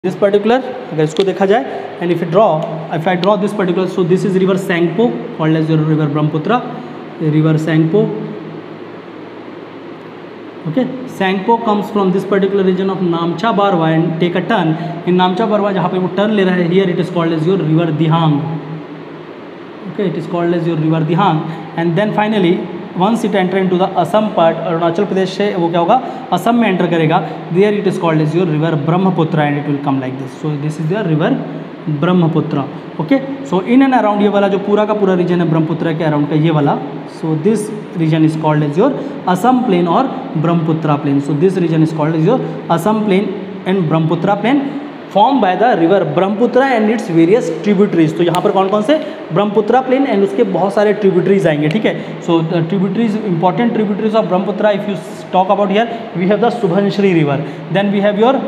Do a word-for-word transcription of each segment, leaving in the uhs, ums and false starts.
This particular अगर इसको देखा जाए and if you draw if I draw this particular so this is river Sangpo called as river Brahmaputra river Sangpo. Okay, Sangpo comes from this particular region of Namcha Barwa and take a turn in Namcha Barwa जहाँ पे वो turn ले रहा है. Here it is called as your river Dihang. Okay, it is called as your river Dihang and then finally once it enter into the Assam part Arunachal Pradesh से वो क्या होगा असम में एंटर करेगा. There it is called as your river Brahmaputra and it will come like this. So this is the river Brahmaputra. Okay, so in and around ये वाला जो पूरा का पूरा रीजन है ब्रह्मपुत्र के अराउंड का ये वाला, so this region is called as your Assam plain और Brahmaputra plain. So this region is called as your Assam plain and Brahmaputra plain form by the river Brahmaputra and its various tributaries. तो यहाँ पर कौन कौन से ब्रह्मपुत्र प्लेन एंड उसके बहुत सारे ट्रिब्यूटरीज आएंगे. ठीक है, so tributaries important tributaries of Brahmaputra if you talk about here we have the Subansiri river, then we have your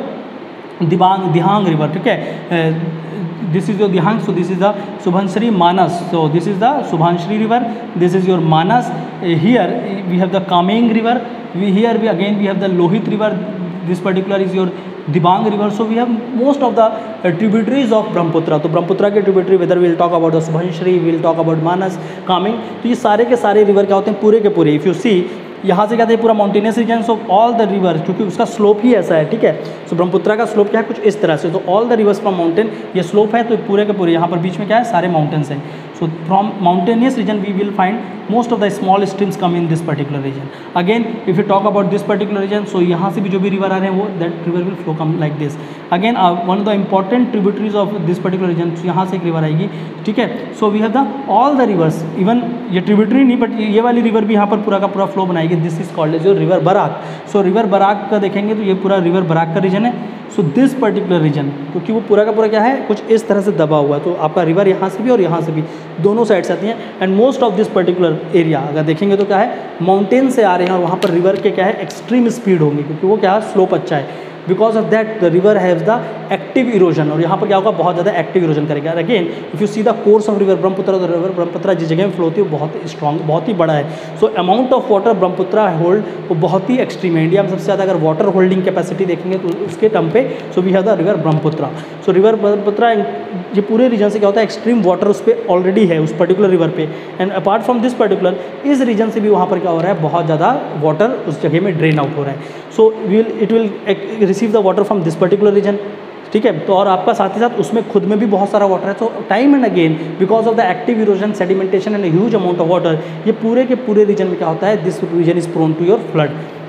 Dibang Dihang river. ठीक है, this is your Dihang, so this is the Subhanshree Manas, so this is the Subhanshree river, this is your Manas. Uh, here we have the Kameng river, we here we again we have the Lohit river, this particular is your Dibang river. So we have most of the uh, tributaries of Brahmaputra. तो ब्रह्मपुत्र के tributary whether we will talk about the Subhanshree, we will talk about Manas, Kameng, तो ये सारे के सारे river क्या होते हैं पूरे के पूरे. इफ़ यू सी यहाँ से क्या है पूरा mountainous region, so all the river क्योंकि उसका स्लोप ही ऐसा है. ठीक है, सो ब्रह्मपुत्र का स्लोप क्या है कुछ इस तरह से, तो all the rivers from mountain ये स्लोप है तो पूरे के पूरे यहाँ पर बीच में क्या है सारे माउंटेन्स हैं. So from mountainous region we will find most of the small streams come in this particular region. Again if you talk about this particular region, so यहाँ से भी जो भी रिवर आ रहे हैं वो that river will flow come like this. Again one of the important tributaries of this particular region, यहाँ से एक रिवर आएगी. ठीक है, so we have the all the rivers, even ये ट्रिब्यूटरी नहीं बट ये वाली रिवर भी यहाँ पर पूरा का पूरा फ्लो बनाएगी. This is called as your river Barak. So river Barak का देखेंगे तो ये पूरा रिवर बराक का रीजन है. सो दिस पर्टिकुलर रीजन क्योंकि वो पूरा का पूरा क्या है कुछ इस तरह से दबा हुआ है, तो आपका रिवर यहाँ से भी और यहाँ से भी दोनों साइड से आती हैं. And most of this particular area अगर देखेंगे तो क्या है माउंटेन से आ रहे हैं और वहाँ पर रिवर के क्या है एक्सट्रीम स्पीड होंगी क्योंकि वो क्या है स्लोप अच्छा है. Because of that the river has the active erosion और यहाँ पर क्या होगा बहुत ज़्यादा एक्टिव इरोजन करेगा. Again if you see the course of river Brahmaputra, तो रिवर ब्रह्मपुत्र जिस जगह में फ्लो होती है वो बहुत स्ट्रॉन्ग बहुत ही बड़ा है. So amount of water Brahmaputra hold वो बहुत ही एक्सट्रीम है. इंडिया में सबसे ज़्यादा अगर वाटर होल्डिंग कैपेसिटी देखेंगे तो उसके टर्म पे so we have the river Brahmaputra. So river Brahmaputra ये पूरे रीजन से क्या होता है एक्सट्रीम वाटर उस पर ऑलरेडी है उस पर्टिकुलर रिवर पे. And apart from this particular इस रीजन से भी वहाँ पर क्या हो रहा है बहुत ज़्यादा वाटर उस जगह में ड्रेन आउट हो रहा है. So will it will receive the water from this particular region. ठीक है, तो और आपका साथ ही साथ उसमें खुद में भी बहुत सारा वाटर है. तो time and again because of the active erosion sedimentation and huge amount of water ये पूरे के पूरे रीजन में क्या होता है this region is prone to your flood.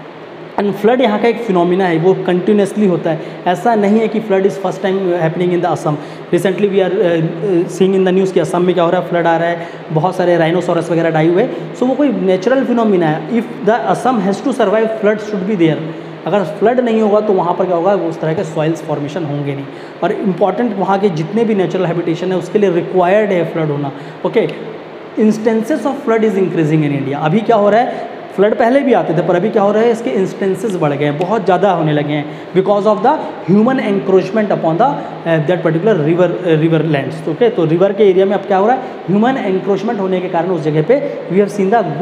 And flood यहाँ का एक फिनोमिना है वो कंटिन्यूसली होता है. ऐसा नहीं है कि flood is first time happening in the Assam. Recently we are seeing in the news कि असम में क्या हो रहा है फ्लड आ रहा है, बहुत सारे राइनोसोरस वगैरह डाई हुए. सो वो कोई नेचुरल फिनोमिना है. If the Assam has to survive flood should be there. अगर फ्लड नहीं होगा तो वहाँ पर क्या होगा वो उस तरह के सॉइल्स फॉर्मेशन होंगे नहीं. और इम्पॉर्टेंट वहाँ के जितने भी नेचुरल हैबिटेशन है उसके लिए रिक्वायर्ड है फ्लड होना. Okay, instances of flood is increasing in India. अभी क्या हो रहा है फ्लड पहले भी आते थे पर अभी क्या हो रहा है इसके इंस्टेंसेस बढ़ गए हैं, बहुत ज़्यादा होने लगे हैं because of the human encroachment upon the that particular river river lands. Okay, तो रिवर के एरिया में अब क्या हो रहा है ह्यूमन एंक्रोचमेंट होने के कारण उस जगह पे we have seen the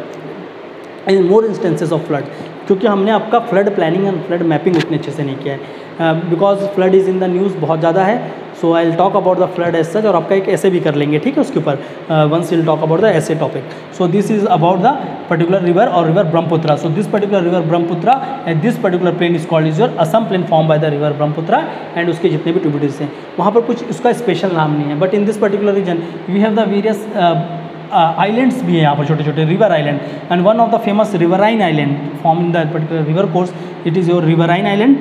more instances of flood. क्योंकि हमने आपका flood planning and flood mapping उतने अच्छे से नहीं किया है because flood is in the news बहुत ज़्यादा है. So I will talk about the flood as such और आपका एक ऐसे भी कर लेंगे. ठीक है, उसके ऊपर once will talk about the ऐसे topic. So this is about the particular river और river Brahmaputra. So this particular river Brahmaputra and this particular plain is called is your Assam plain form by the river Brahmaputra and उसके जितने भी tributaries हैं वहाँ पर कुछ उसका स्पेशल नाम नहीं है. But in this particular region we have the various islands भी हैं यहाँ पर छोटे छोटे river island. And one of the famous riverine island form in the particular river course it is your riverine island.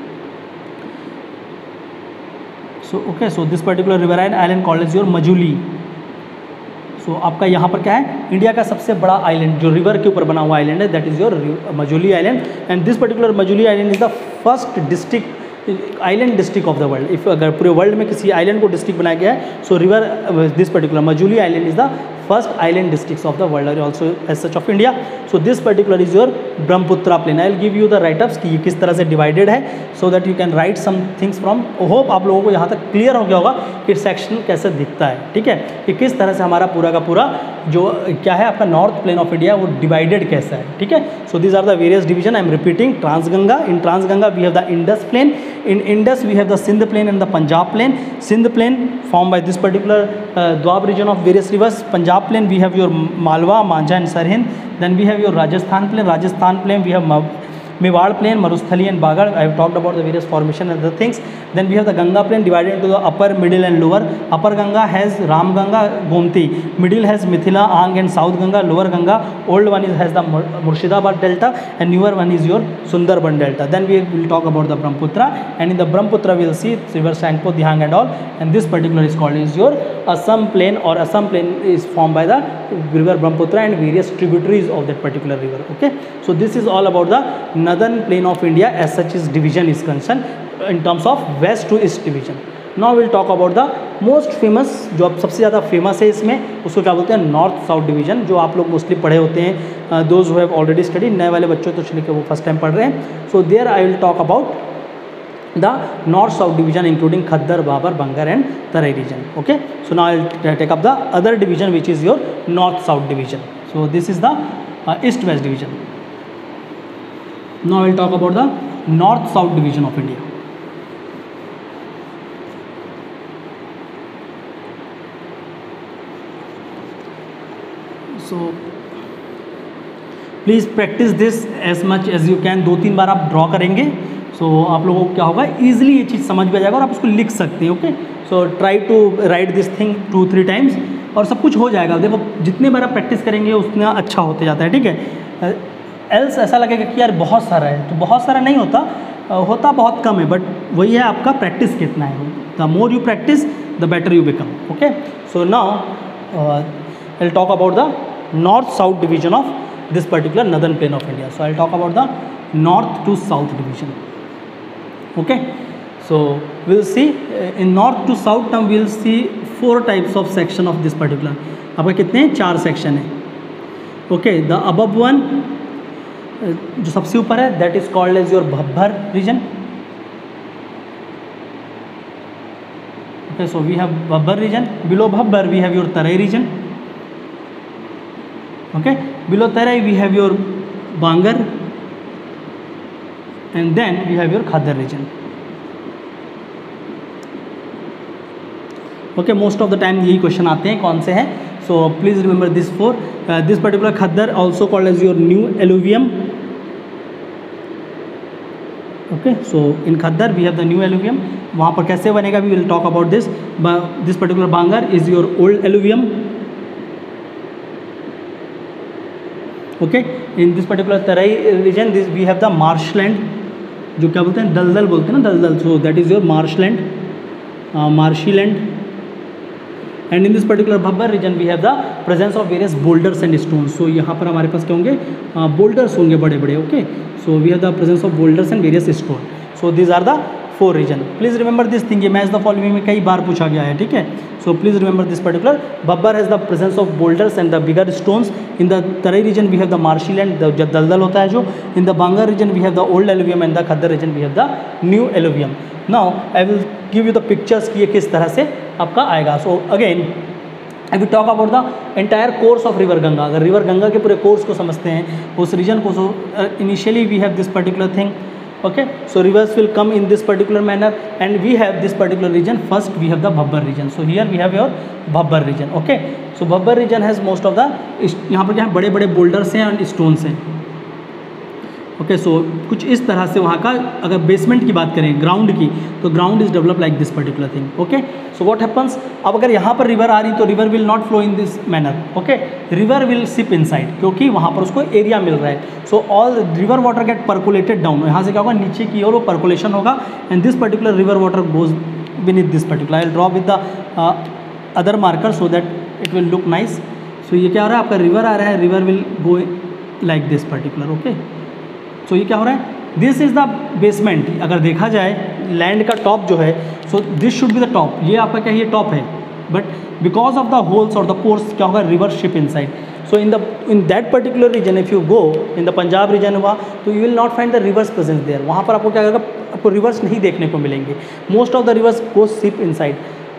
So okay, so this particular riverine island called is your Majuli. सो आपका यहाँ पर क्या है इंडिया का सबसे बड़ा island जो रिवर के ऊपर बना हुआ आइलैंड है that is your Majuli island. And this particular Majuli island is the first district island district of the world. If अगर पूरे वर्ल्ड में किसी आइलैंड को डिस्ट्रिक्ट बनाया गया है so river this particular Majuli island is the first island districts of the world और also as such of India. So this particular is your Brahmaputra plain. I will give you the writeups कि ये किस तरह से divided है so that you can write some things from. Hope आप लोगों को यहाँ तक क्लियर हो गया होगा कि सेक्शन कैसे दिखता है, ठीक है, कि किस तरह से हमारा पूरा का पूरा जो क्या है आपका नॉर्थ प्लेन ऑफ इंडिया वो डिवाइडेड कैसा है, ठीक है। So these are the various division, I am repeating. Transganga, in Transganga we have the Indus plain, in Indus we have the Sindh plain and the Punjab plain. Sindh plain form by this particular doab region of various rivers. Punjab plain we have your Malwa, Majha and Sirhind. Then we have your Rajasthan plain, Rajasthan plane we have Mewar plain, Marusthali and Bagar. I have talked about the various formation and other things. Then we have the Ganga plain divided into the upper, middle and lower. Upper Ganga has Ram Ganga, Gomti. Middle has Mithila, Ang and South Ganga. Lower Ganga, old one is has the Murshidabad delta and newer one is your Sundarban delta. Then we will talk about the Brahmaputra, and in the Brahmaputra we will see river Sangpo, Dihang and all. And this particular is called is your Assam plain, or Assam plain is formed by the river Brahmaputra and various tributaries of that particular river. Okay, so this is all about the northern plain of India as such is division is concerned in terms of west to east division. Now we will talk about the most famous, जो अब सबसे ज़्यादा famous है इसमें, उसको क्या बोलते हैं, नॉर्थ साउथ डिवीजन, जो आप लोग मोस्टली पढ़े होते हैं, those who have already study. नए वाले बच्चों तो चलिए वो फर्स्ट टाइम पढ़ रहे हैं। So there I will talk about the north south division including Khadar, Bhabar, Bangar and Terai region. Okay, so now I will take up the other division which is your north south division. So this is the east west division. Now I will talk about the north-south division of India. So please practice this as much as you can. दो तीन बार आप draw करेंगे, so आप लोगों को क्या होगा, easily ये चीज़ समझ में आ जाएगा और आप उसको लिख सकते हैं। Okay, so try to write this thing two three times और सब कुछ हो जाएगा। देखो जितने बार आप प्रैक्टिस करेंगे उतना अच्छा होते जाता है, ठीक है। एल्स ऐसा लगेगा कि यार बहुत सारा है, तो बहुत सारा नहीं होता, होता बहुत कम है, बट वही है आपका प्रैक्टिस कितना है। The more you practice the better you become. Okay, so now I will talk about the north south division of this particular northern plain of India. So I will talk about the north to south division. Okay, so will see in north to south term will see four types of section of this particular. आपका कितने हैं, चार section है। Okay, the above one जो सबसे ऊपर है that is called as your Bhabar region. Okay, so we have Bhabar region. Below Bhabar we have your Terai region. Okay, below Terai we have your Bangar and then we have your Khadar region. Okay, most of the time यही question आते हैं, कौन से हैं। So please remember this four. Uh, this particular Khaddar also called as your new alluvium. Okay, so in Khaddar we have the new alluvium. वहाँ पर कैसे बनेगा, we will talk about this. But this particular Bangar is your old alluvium. Okay, in this particular Tarai region, this we have the marshland, जो क्या बोलते हैं, दलदल बोलते हैं ना, दलदल. So that is your marshland, uh, marshy land. And in this particular Bhabar region we have the presence of various boulders and stones. So यहाँ पर हमारे पास क्या होंगे, बोल्डर्स होंगे बड़े बड़े। Okay, so we have the presence of boulders and various stone. So these are the four region. Please remember this thing, ये match the following में कई बार पूछा गया है, ठीक है। So please remember this particular Bhabar has the presence of boulders and the bigger stones. In the Terai region we have the marshy land, जो दलदल होता है जो। In the Bangar reason we have the old alluvium and the Khadar region we have the new alluvium. Now I will give you the pictures कि ये किस तरह से आपका आएगा। So again I will talk about the entire course of river Ganga. अगर river Ganga के पूरे कोर्स को समझते हैं, उस रीजन को, so initially we have this particular thing. Okay, so rivers will come in this particular manner and we have this particular region. First we have the Bhabar region. So here we have your Bhabar region. Okay, so Bhabar region has most of the, यहाँ पर क्या है, बड़े बड़े boulders हैं and stones हैं। Okay, so कुछ इस तरह से वहाँ का, अगर बेसमेंट की बात करें ग्राउंड की, तो ground is develop like this particular thing. Okay, so what happens, अब अगर यहाँ पर रिवर आ रही तो river will not flow in this manner. Okay, river will seep inside, क्योंकि वहाँ पर उसको एरिया मिल रहा है। So all river water get percolated down. यहाँ से क्या होगा, नीचे की ओर वो परकुलेशन होगा and this particular river water goes beneath this particular. I will draw with the other marker so that it will look nice. So ये क्या हो रहा है, आपका रिवर आ रहा है, river will go like this particular. Okay, so ये क्या हो रहा है, दिस इज़ द बेसमेंट। अगर देखा जाए लैंड का टॉप जो है, so this should be the top. ये आपका क्या है, ये टॉप है, but because of the holes और द पोर्स क्या होगा, river seep inside. So in the in that particular region if you go in the Punjab region हुआ, तो you will not find the rivers presence there. वहाँ पर आपको क्या होगा, आपको रिवर्स नहीं देखने को मिलेंगे। Most of the rivers go seep inside.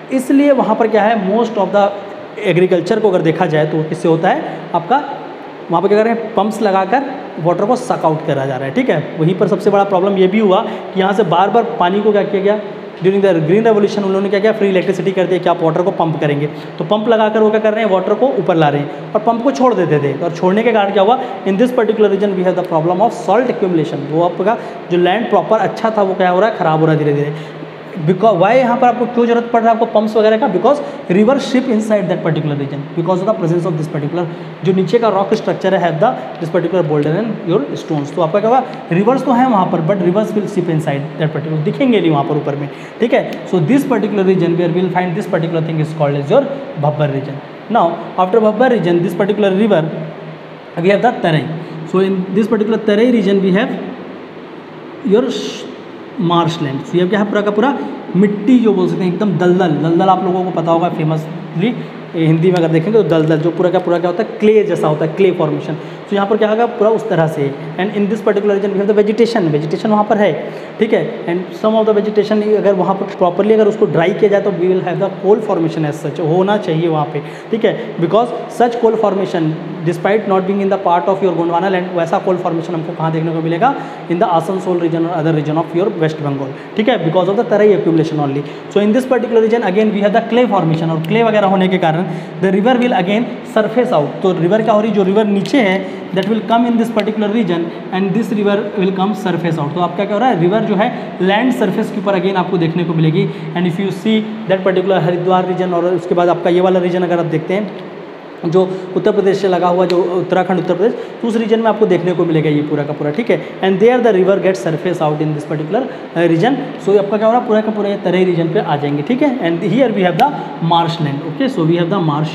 इसलिए वहाँ पर क्या है, मोस्ट ऑफ द एग्रीकल्चर को अगर देखा जाए तो किससे होता है आपका, वहाँ पर क्या कर रहे हैं, पंप्स लगाकर वाटर को सक आउट करा जा रहा है, ठीक है। वहीं पर सबसे बड़ा प्रॉब्लम ये भी हुआ कि यहाँ से बार बार पानी को क्या किया गया, ड्यूरिंग द ग्रीन रेवोल्यूशन उन्होंने क्या किया, फ्री इलेक्ट्रिसिटी कर दिया कि आप वाटर को पंप करेंगे, तो पंप लगाकर वो क्या कर रहे हैं, वाटर को ऊपर ला रहे हैं और पंप को छोड़ देते थे, और छोड़ने के कारण क्या हुआ, in this particular region we have the problem of salt accumulation. वो आपका जो लैंड प्रॉपर अच्छा था वो क्या हो रहा है, खराब हो रहा है धीरे धीरे। बिकॉज वाई यहाँ पर आपको क्यों जरूरत पड़ रहा है आपको पंप्स वगैरह का, because river seep inside that particular region, because of the presence of this particular जो नीचे का रॉक स्ट्रक्चर है have the this particular boulder and your stones. तो आपका क्या होगा, रिवर्स तो है वहाँ पर but rivers will seep inside that particular, दिखेंगे नहीं वहाँ पर ऊपर में, ठीक है। So this particular region where will find this particular thing is called as your Bhabar region. Now after Bhabar region this particular river we have the Terai. So in this particular Terai region we have your marsh land. So ये क्या है, पूरा का पूरा मिट्टी जो बोल सकते हैं एकदम दलदल, दलदल आप लोगों को पता होगा फेमसली हिंदी में अगर देखेंगे तो दलदल जो पूरा का पूरा क्या होता है, क्ले जैसा होता है, क्ले फॉर्मेशन। तो यहाँ पर क्या होगा, पूरा उस तरह से। And in this particular region we have the vegetation, vegetation वहाँ पर है, ठीक है। And some of the vegetation अगर वहाँ पर प्रॉपरली अगर उसको ड्राई किया जाए तो we will have the coal formation as such, होना चाहिए वहाँ पे, ठीक है। Because such coal formation despite not being in the part of your Gondwana land, वैसा कोल फॉर्मेशन हमको कहाँ देखने को मिलेगा, इन द आसनसोल रीजन और other region of your West Bengal, ठीक है, because of the Terai accumulation only. So in this particular region again we have the clay formation, और क्ले वगैरह होने के कारण the river will again surface out. तो रिवर क्या हो रही है, जो रिवर नीचे है that will come in this particular region and this river will come surface out. तो आपका क्या हो रहा है, रिवर जो है लैंड सरफेस के ऊपर अगेन आपको देखने को मिलेगी। And if you see that particular Haridwar region, और उसके बाद आपका ये वाला रीजन अगर आप देखते हैं जो उत्तर प्रदेश से लगा हुआ, जो उत्तराखंड उत्तर प्रदेश, तो उस रीजन में आपको देखने को मिलेगा ये पूरा का पूरा, ठीक है। And there the river get surface out in this particular region. So आपका क्या हो रहा है, पूरा का पूरा ये तराई रीजन पे आ जाएंगे, ठीक है। And here we have the marsh land, okay. So we have the marsh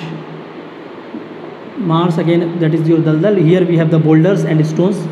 marsh again that is your daldal. Here we have the boulders and stones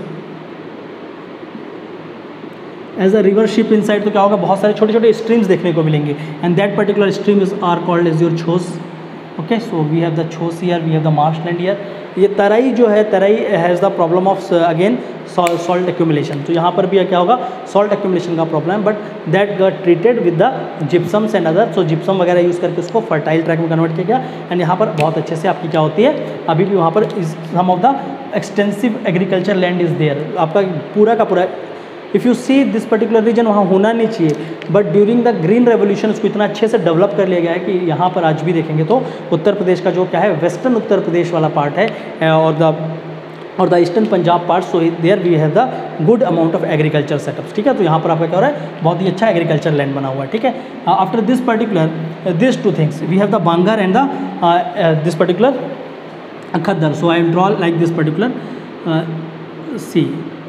as a river seep inside. तो क्या होगा, बहुत सारे छोटे छोटे streams देखने को मिलेंगे and that particular stream is are called as your Chos, okay. So we have the Chos here, we have the marsh land here. ये तराई जो है, Terai has the problem of again salt accumulation. तो यहाँ पर भी क्या होगा, सॉल्ट एक्यूमुलेशन का प्रॉब्लम है, but that got treated with the gypsums and other. So gypsum वगैरह यूज़ करके उसको फर्टाइल ट्रैक में कन्वर्ट किया गया एंड यहाँ पर बहुत अच्छे से आपकी क्या होती है, अभी भी वहाँ पर is some of the extensive agriculture land is there. आपका पूरा का पूरा if you see this particular region वहाँ होना नहीं चाहिए, but during the green revolution उसको इतना अच्छे से डेवलप कर लिया गया है कि यहाँ पर आज भी देखेंगे तो उत्तर प्रदेश का जो क्या है, वेस्टर्न उत्तर प्रदेश वाला पार्ट है और द और the eastern Punjab part, so there we have the good amount of agriculture setups, ठीक है। तो यहाँ पर आपका क्या हो रहा है, बहुत ही अच्छा एग्रीकल्चर लैंड बना हुआ है, ठीक है। After this particular this two things we have the Bangar and the this particular khaddar. So I draw like this particular see,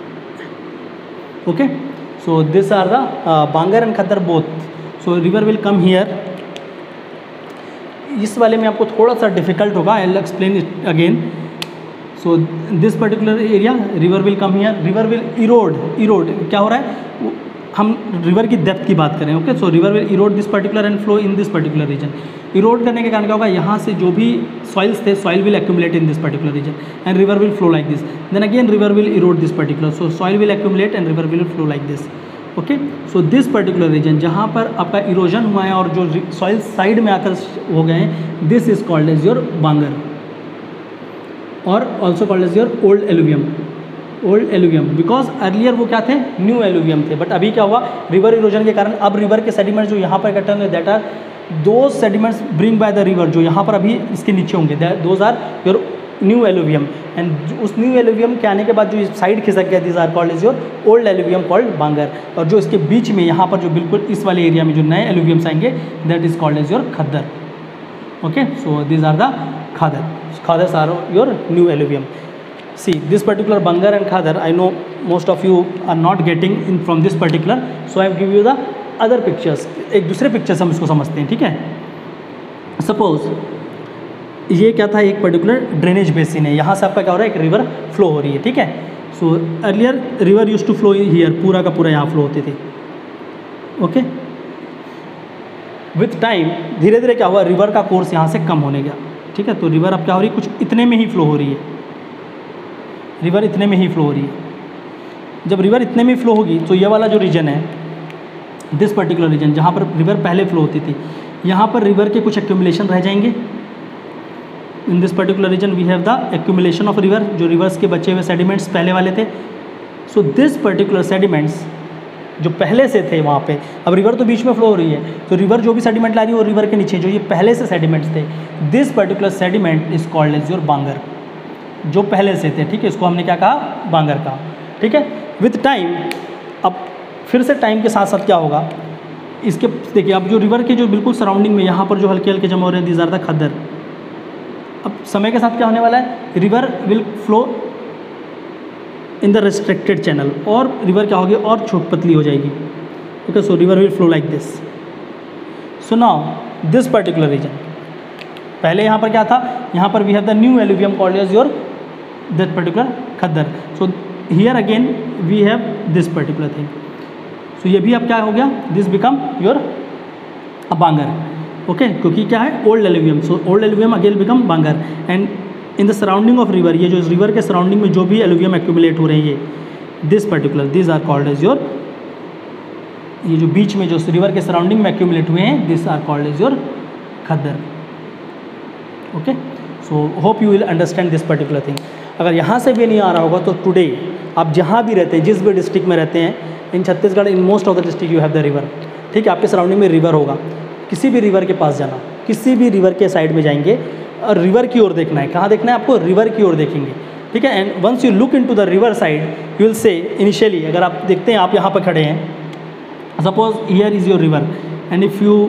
okay. So these are the uh, Bangar and Khaddar both. So river will come here. इस वाले में आपको थोड़ा सा difficult होगा, I will explain it again. So this particular area river will come here, river will erode, erode क्या हो रहा है, हम रिवर की डेप्थ की बात करें, okay. So river will erode this particular and flow in this particular region. Erode करने के कारण क्या होगा, यहाँ से जो भी सॉइल्स थे, soil will accumulate in this particular region and river will flow like this. Then again river will erode this particular, so soil will accumulate and river will flow like this, okay. So this particular region जहाँ पर आपका erosion हुआ है और जो soil side में आकर हो गए हैं, this is called as your Bangar और also called as your old alluvium, old alluvium. Because earlier वो क्या थे, न्यू एलुवियम थे, बट अभी क्या हुआ, रिवर इरोजन के कारण अब रिवर के सेडिमेंट्स जो यहाँ पर इकट्ठे होंगे, that are those sediments bring by the river, जो यहाँ पर अभी इसके नीचे होंगे, those are your new alluvium. And उस न्यू एलुवियम के आने के बाद जो साइड खिसक गया, this are called is your old alluvium called Bangar. और जो इसके बीच में यहाँ पर जो बिल्कुल इस वाले एरिया में जो नए एलुवियम्स आएंगे, that is called is your khaddar, okay. So this are the Khadar, Khadars are your new alluvium. See this particular Bangar and Khadar, I know most of you are not getting in from this particular, so I give you the other pictures. एक दूसरे picture से हम इसको समझते हैं, ठीक है। Suppose ये क्या था, एक पर्टिकुलर ड्रेनेज बेसिन है, यहाँ से आपका क्या हो रहा है, एक रिवर फ्लो हो रही है, ठीक है। So earlier river use to flow here, पूरा का पूरा यहाँ फ्लो होती थी, ओके। विथ टाइम धीरे धीरे क्या हुआ, रिवर का कोर्स यहाँ से कम होने गया, ठीक है। तो रिवर अब क्या हो रही है, कुछ इतने में ही फ्लो हो रही है, रिवर इतने में ही फ्लो हो रही है। जब रिवर इतने में फ्लो होगी तो ये वाला जो रीजन है, दिस पर्टिकुलर रीजन जहाँ पर रिवर पहले फ्लो होती थी, यहाँ पर रिवर के कुछ एक्यूमुलेशन रह जाएंगे। In this particular region we have the accumulation of river, जो रिवर्स के बचे हुए सेडिमेंट्स पहले वाले थे। सो दिस पर्टिकुलर सेडिमेंट्स जो पहले से थे वहाँ पे, अब रिवर तो बीच में फ्लो हो रही है, तो रिवर जो भी सेडिमेंट ला रही है वो रिवर के नीचे जो ये पहले से सेडिमेंट्स थे, this particular sediment is called as your Bangar, जो पहले से थे, ठीक है, इसको हमने क्या कहा, बांगर कहा, ठीक है। विथ टाइम, अब फिर से टाइम के साथ साथ क्या होगा, इसके देखिए अब जो रिवर के जो बिल्कुल सराउंडिंग में यहाँ पर जो हल्के हल्के जमा हो रहे हैं, दीज आर द खद्दर। अब समय के साथ क्या होने वाला है, river will flow in the restricted channel, और रिवर क्या होगी और छोट पतली हो जाएगी, okay. So river will flow like this. So now this particular region, पहले यहाँ पर क्या था, यहाँ पर we have the new alluvium called as your that particular khaddar. So here again we have this particular thing. So ये भी अब क्या हो गया, this become your bangar, okay, क्योंकि क्या है old alluvium. So old alluvium again become bangar, and in the surrounding of river, ये जो रिवर के सराउंडिंग में जो भी एलुवियम एक्यूमुलेट हो रहे हैं, ये this particular this are called as your, ये जो बीच में जो रिवर के सराउंडिंग में एक्यूमुलेट हुए हैं, this are called as your khaddar, okay. So hope you will understand this particular thing. अगर यहाँ से भी नहीं आ रहा होगा तो टुडे आप जहाँ भी रहते हैं, जिस भी डिस्ट्रिक्ट में रहते हैं in Chhattisgarh, in most of the district you have the river, ठीक है, आपके सराउंडिंग में रिवर होगा, किसी भी रिवर के पास जाना, किसी भी रिवर के साइड में जाएंगे और रिवर की ओर देखना है, कहाँ देखना है आपको, रिवर की ओर देखेंगे, ठीक है। And once you look into the river side, you will say initially, अगर आप देखते हैं आप यहाँ पर खड़े हैं, suppose here is your river, and if you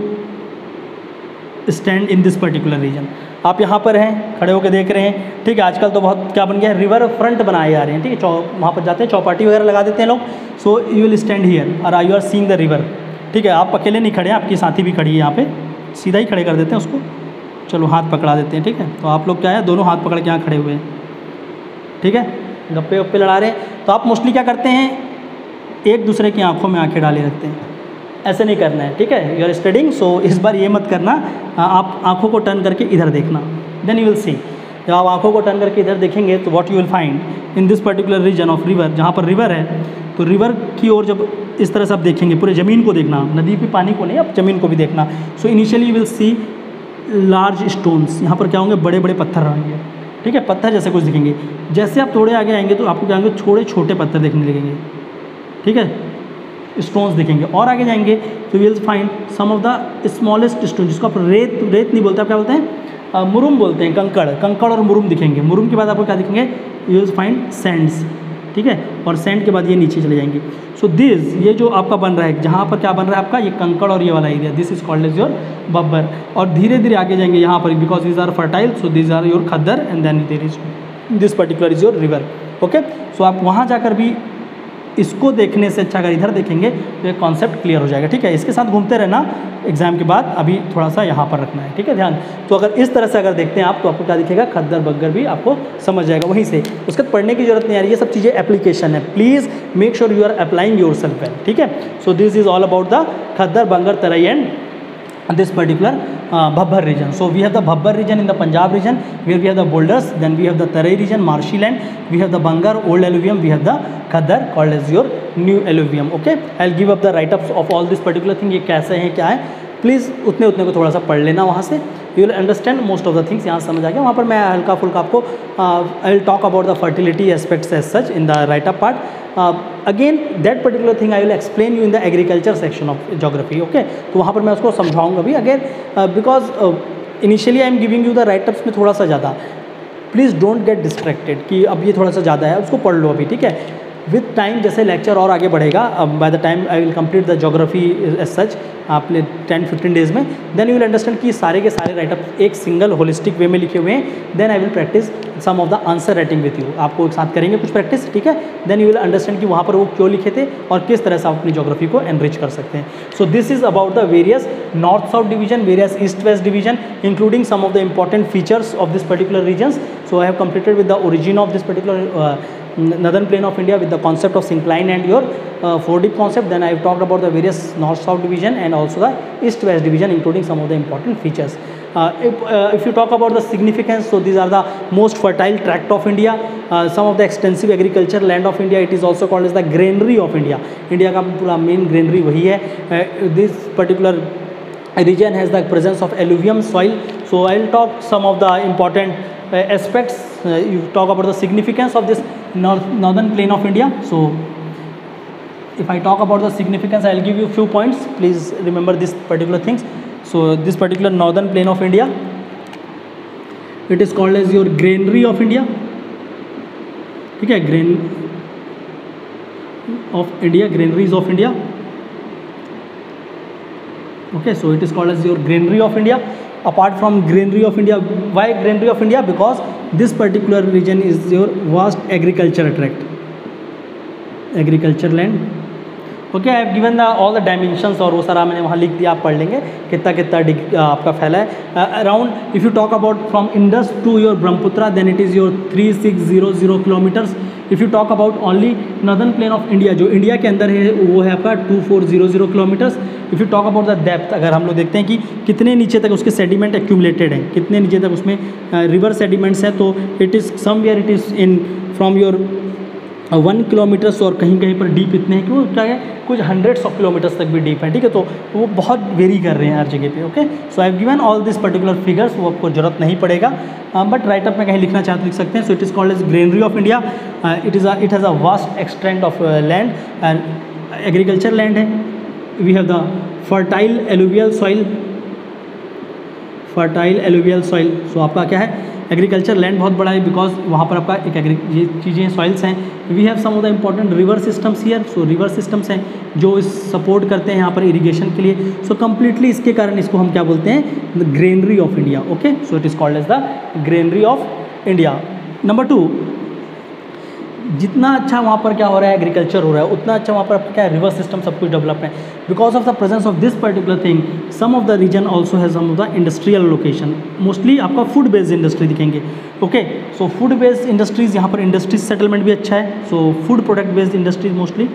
stand in this particular region, आप यहाँ पर हैं, खड़े होकर देख रहे हैं, ठीक है। आजकल तो बहुत क्या बन गया है, रिवर फ्रंट बनाए जा रहे हैं, ठीक है, चौ वहाँ पर जाते हैं, चौपाटी वगैरह लगा देते हैं लोग। So you will stand here और you are seeing the river, ठीक है। आप अकेले नहीं खड़े हैं, आपकी साथी भी खड़ी है यहाँ पे, सीधा ही खड़े कर देते हैं उसको, चलो हाथ पकड़ा देते हैं, ठीक है। तो आप लोग क्या है, दोनों हाथ पकड़ के यहाँ खड़े हुए हैं, ठीक है, गप्पे वप्पे लड़ा रहे हैं। तो आप मोस्टली क्या करते हैं, एक दूसरे की आंखों में आंखें डाले रखते हैं, ऐसे नहीं करना है, ठीक है। यू आर स्टडिंग, सो इस बार ये मत करना, आप आंखों को टर्न करके इधर देखना, देन यू विल सी। जब आप आंखों को टर्न करके इधर देखेंगे तो what you will find in this particular region of river, जहाँ पर रिवर है, तो रिवर की ओर जब इस तरह से आप देखेंगे, पूरे ज़मीन को देखना, नदी के पानी को नहीं, आप ज़मीन को भी देखना। So initially you will see large stones, यहाँ पर क्या होंगे, बड़े बड़े पत्थर रहेंगे, ठीक है, पत्थर जैसे कुछ दिखेंगे। जैसे आप थोड़े आगे आएंगे तो आपको क्या होंगे, छोटे छोटे पत्थर देखने लगेंगे, ठीक है, स्टोन्स दिखेंगे। और आगे जाएंगे तो you will find some of the smallest stone, जिसको आप रेत रेत नहीं बोलते, आप क्या बोलते हैं, आ, मुरुम बोलते हैं, कंकड़ कंकड़ और मुरुम दिखेंगे। मुरुम के बाद आपको क्या दिखेंगे, यू विल फाइंड सैंड्स, ठीक है, और सैंड के बाद ये नीचे चले जाएंगे। सो दिस, ये जो आपका बन रहा है, जहाँ पर क्या बन रहा है आपका, ये कंकड़ और ये वाला area, this is called as your bhabar. और धीरे धीरे आगे जाएंगे यहाँ पर, because these are fertile, so these are your khadar, and then there is this particular is your river, okay. सो आप वहाँ जाकर भी इसको देखने से अच्छा अगर इधर देखेंगे तो एक कॉन्सेप्ट क्लियर हो जाएगा, ठीक है। इसके साथ घूमते रहना एग्जाम के बाद, अभी थोड़ा सा यहाँ पर रखना है, ठीक है, ध्यान। तो अगर इस तरह से अगर देखते हैं आप तो आपको क्या दिखेगा, खद्दर बग्गर भी आपको समझ जाएगा वहीं से, उसके बाद पढ़ने की जरूरत नहीं आ रही है, सब चीज़ें एप्लीकेशन है। Please make sure you are applying yourself well, ठीक है। So this is all about the khadar, bangar, terai and this particular uh, Bhabbar region. So we have the Bhabbar region in the Punjab region, where we have the boulders, then we have the Tarai region, marshy land, we have the Bangar, old alluvium, we have the Khaddar called as your new alluvium, okay. I'll give up the write-ups of all this particular thing, ये कैसे हैं क्या है, please उतने उतने को थोड़ा सा पढ़ लेना वहाँ से, you will understand most of the things, यहाँ समझ आ गया। वहाँ पर मैं हल्का फुल्का आपको I will talk about the fertility aspects as such in the write up part. Again that particular thing I will explain you in the agriculture section of geography, okay. तो वहाँ पर मैं उसको समझाऊंगा भी again, because initially I am giving you the writeups में थोड़ा सा ज़्यादा, प्लीज़ डोंट गेट डिस्ट्रैक्टेड कि अब ये थोड़ा सा ज़्यादा है, उसको पढ़ लो अभी, ठीक है। विद टाइम जैसे लेक्चर और आगे बढ़ेगा, by the time I will complete the geography as such, आपने टेन फिफ्टीन डेज में, देन यू विल अंडरस्टैंड कि सारे के सारे राइटअप एक सिंगल होलिस्टिक वे में लिखे हुए हैं। Then I will practice some of the answer writing with you, आपको एक साथ करेंगे कुछ प्रैक्टिस, ठीक है। देन यू विल अंडरस्टैंड कि वहाँ पर वो क्यों लिखे थे और किस तरह से आप अपनी जोग्राफी को एनरिच कर सकते हैं। So this is about the various north south division, various east west division, including some of the important features of this particular regions. So I have completed with the origin of this particular northern plain of India with the concept of syncline and your uh, four deep concept. Then I have talked about the various north south division and also the east west division, including some of the important features. Uh, if, uh, if you talk about the significance, so these are the most fertile tract of India, uh, some of the extensive agriculture land of India. It is also called as the granary of India. India का पूरा main granary वही है. uh, this particular region has the presence of alluvium soil. So I'll talk some of the important uh, aspects. Uh, you talk about the significance of this north, northern plain of India. So if I talk about the significance, I'll give you few points. Please remember these particular things. So this particular northern plain of India, it is called as your granary of India. ठीक है, grain of India, granaries of India. Okay, so it is called as your granary of India. Apart from granary of India, why granary of India? Because this particular region is your vast agriculture tract, agriculture land. Okay, I have given the all the dimensions और वो सारा मैंने वहाँ लिख दिया, आप पढ़ लेंगे कितना कितना डिग आपका फैला है around. If you talk about from Indus to your Brahmaputra then it is your three six zero zero kilometers. If you talk about only northern plain of India, जो इंडिया के अंदर है वो है आपका two four zero zero kilometers. If you talk about the depth, अगर हम लोग देखते हैं कि कितने नीचे तक उसके सेडिमेंट एक्यूमुलेटेड हैं, कितने नीचे तक उसमें रिवर सेडिमेंट्स हैं, तो it is somewhere it is in from your one kilometers और कहीं कहीं पर डीप इतने हैं कि वो क्या है, कुछ हंड्रेड्स ऑफ किलोमीटर्स तक भी डीप है. ठीक है, तो वो बहुत वेरी कर रहे हैं हर जगह पे. Okay, so I have given all this particular figures, वो आपको जरूरत नहीं पड़ेगा, बट राइट अप में कहीं लिखना चाहते लिख सकते हैं. So it is called as granary of India. It is it has a vast extent of land and agriculture land है. We have the fertile alluvial soil, fertile alluvial soil. So आपका क्या है, एग्रीकल्चर लैंड बहुत बड़ा है, because वहाँ पर आपका एक एग्री ये चीज़ें सॉइल्स हैं. We have some of the important river systems here. So river systems हैं जो इस सपोर्ट करते हैं यहाँ पर इरिगेशन के लिए. सो so, कम्प्लीटली इसके कारण इसको हम क्या बोलते हैं, the granary of India. Okay, so it is called as the granary of India. Number two, जितना अच्छा वहाँ पर क्या हो रहा है, एग्रीकल्चर हो रहा है, उतना अच्छा वहाँ पर क्या है, रिवर सिस्टम सब कुछ डेवलप है. Because of the presence of this particular thing, some of the region also has some of the industrial location. Mostly आपका फूड बेस्ड इंडस्ट्री दिखेंगे. Okay, so food based industries, यहाँ पर industries settlement भी अच्छा है. So food product based industries mostly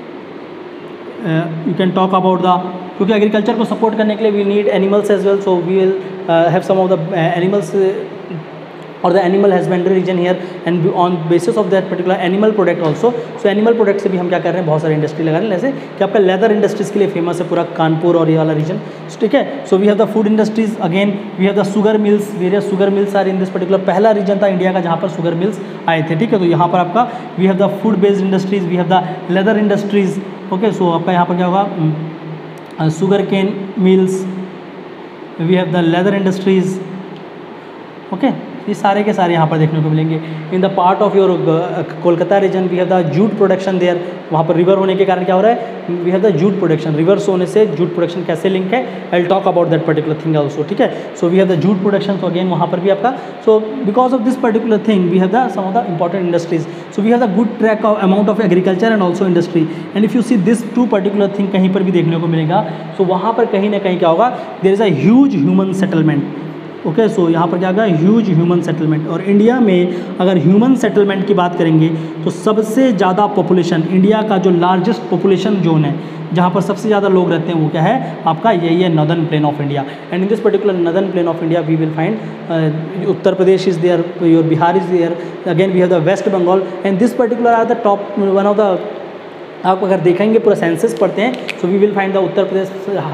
you can talk about the, क्योंकि agriculture को support करने के लिए we need animals as well. So we will have some of the animals or the animal husbandry region here, and on basis of that particular animal product also. So animal product से भी हम क्या कर रहे हैं, बहुत सारे industry लगा रहे हैं. जैसे कि आपका लेदर इंडस्ट्रीज़ के लिए फेमस है पूरा कानपुर और ये वाला रीजन. ठीक है, so we have the food industries, again we have the sugar mills, various sugar mills are in this particular. पहला रीजन था इंडिया का जहाँ पर शुगर मिल्स आए थे. ठीक है, तो यहाँ पर आपका we have the food based industries, we have the leather industries. Okay, so आपका यहाँ पर क्या होगा, sugar cane mills, we have the leather industries. Okay, ये सारे के सारे यहाँ पर देखने को मिलेंगे. In the part of your Kolkata region we have the jute production there. वहाँ पर रिवर होने के कारण क्या हो रहा है, we have the jute production. Rivers होने से जूट प्रोडक्शन कैसे लिंक है, I will talk about that particular thing also. ठीक है, so we have the jute production. तो अगेन वहाँ पर भी आपका, so because of this particular thing we have the some of the important industries. So we have the good track of amount of agriculture and also industry. And if you see this two particular thing कहीं पर भी देखने को मिलेगा, सो so वहाँ पर कहीं ना कहीं क्या होगा, there is a huge human settlement. Okay, so यहाँ पर क्या होगा, ह्यूज ह्यूमन सेटलमेंट. और इंडिया में अगर ह्यूमन सेटलमेंट की बात करेंगे तो सबसे ज़्यादा पॉपुलेशन, इंडिया का जो लार्जेस्ट पॉपुलेशन जोन है, जहाँ पर सबसे ज़्यादा लोग रहते हैं, वो क्या है आपका, यही है northern plain of India. And in this particular northern plain of India we will find Uttar Pradesh is there, your Bihar is there, again we have the West Bengal. And this particular are the top one of the, आप अगर देखेंगे पूरा census पढ़ते हैं, so we will find the Uttar Pradesh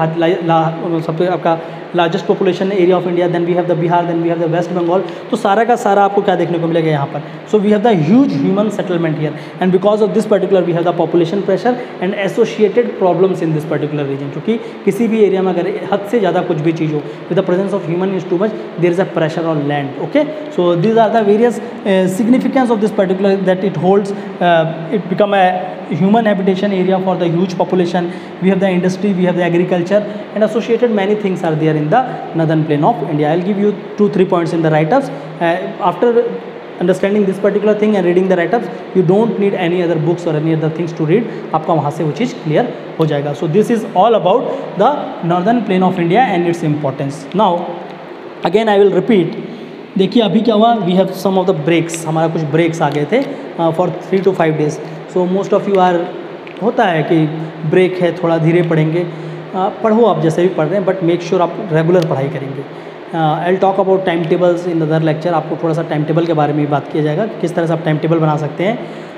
सबसे आपका largest population area of India. Then we have the Bihar, then we have the West Bengal. तो सारा का सारा आपको क्या देखने को मिलेगा यहाँ पर. So we have the huge human settlement here, and because of this particular we have the population pressure and associated problems in this particular region. क्योंकि किसी भी एरिया में अगर हद से ज़्यादा कुछ भी चीज़ हो, with the presence of human is too much, there is a pressure on land. Okay, so these are the various significance of this particular that it holds, it become a human habitation area for the huge population. We have the industry, we have the agriculture, and associated many things are there in the northern plain of India. I'll give you two three points in the write-ups. Uh, after understanding this particular thing and reading the write-ups, you don't need any other books or any other things to read. आपका वहाँ से वो चीज़ clear हो जाएगा. So this is all about the northern plain of India and its importance. Now again I will repeat. देखिए अभी क्या हुआ, we have some of the breaks, हमारा कुछ ब्रेक्स आ गए थे for three two five days. So most of you are, होता है कि ब्रेक है, थोड़ा धीरे पढ़ेंगे, uh, पढ़ो आप जैसे भी पढ़ रहे हैं, बट मेक श्योर आप रेगुलर पढ़ाई करेंगे. I will talk about time tables in other lecture. आपको थोड़ा सा टाइम टेबल के बारे में भी बात किया जाएगा, किस तरह से आप टाइम टेबल बना सकते हैं.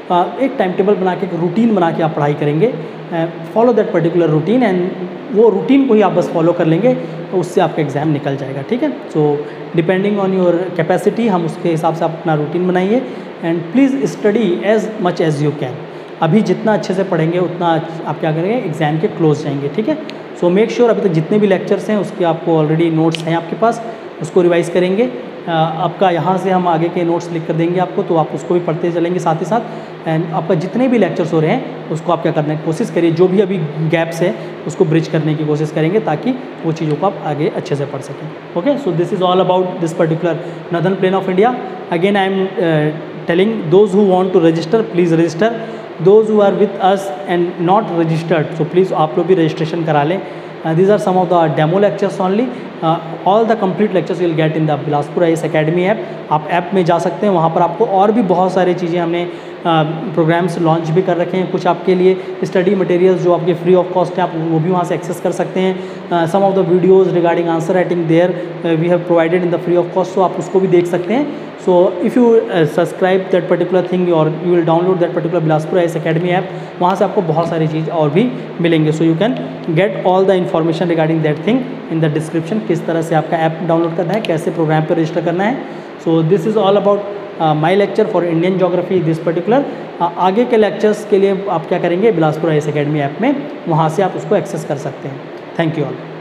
एक टाइम टेबल बना के, एक रूटीन बना के आप पढ़ाई करेंगे, follow that particular routine, and वो रूटीन को ही आप बस फॉलो कर लेंगे तो उससे आपका एग्ज़ाम निकल जाएगा, ठीक है। So depending on your capacity हम उसके हिसाब से आप अपना रूटीन बनाइए, and please study as much as you can. अभी जितना अच्छे से पढ़ेंगे उतना आप क्या करेंगे, एग्ज़ाम के क्लोज जाएंगे, ठीक है। सो मेक श्योर अभी तक जितने भी लेक्चर्स हैं उसके आपको ऑलरेडी नोट्स हैं आपके पास, उसको रिवाइज़ करेंगे। आपका यहाँ से हम आगे के नोट्स लिख कर देंगे आपको, तो आप उसको भी पढ़ते चलेंगे साथ ही साथ। एंड आपका जितने भी लेक्चर्स हो रहे हैं उसको आप क्या करने की कोशिश करिए, जो भी अभी गैप्स है उसको ब्रिज करने की कोशिश करेंगे ताकि वो चीज़ों को आप आगे अच्छे से पढ़ सकें। Okay, so this is all about this particular northern plain of India. Again I am telling those who want to register, please register. Those who are with us and not registered, so please आप लोग भी registration करा लें। these are some of the demo lectures only. uh, all the complete lectures you will get in the Bilaspur I A S Academy app. आप app में जा सकते हैं, वहाँ पर आपको और भी बहुत सारी चीज़ें हमने प्रोग्राम्स लॉन्च भी कर रखे हैं। कुछ आपके लिए स्टडी मटेरियल्स जो आपके फ्री ऑफ कॉस्ट हैं, आप वो भी वहाँ से एक्सेस कर सकते हैं। Some of the videos regarding answer writing there we have provided in the free of cost, so आप उसको भी देख सकते हैं। So if you subscribe that particular thing और you will download that particular Bilaspur I A S Academy app, वहाँ से आपको बहुत सारी चीज़ और भी मिलेंगे। So you can get all the information regarding that thing in the description, किस तरह से आपका ऐप डाउनलोड करना है, कैसे प्रोग्राम पर रजिस्टर करना है। So this is all about my lecture for Indian geography this particular. आगे के लेक्चर्स के लिए आप क्या करेंगे, Bilaspur I A S Academy app में, वहाँ से आप उसको एक्सेस कर सकते हैं। Thank you all.